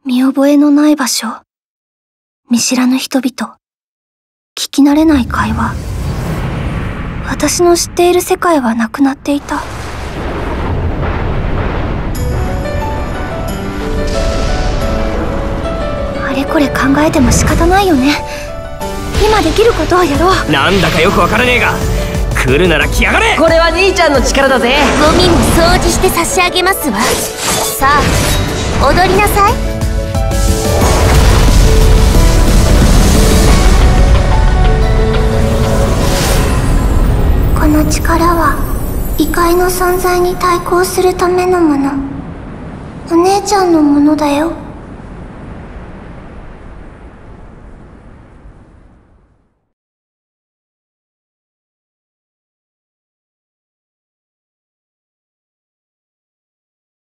見覚えのない場所、見知らぬ人々、聞き慣れない会話。私の知っている世界はなくなっていた。あれこれ考えても仕方ないよね。今できることをやろう。 なんだかよくわからねえが、来るなら来やがれ。 これは兄ちゃんの力だぜ。 ゴミも掃除して差し上げますわ。さあ踊りなさい。 この力は異界の存在に対抗するためのもの。お姉ちゃんのものだよ。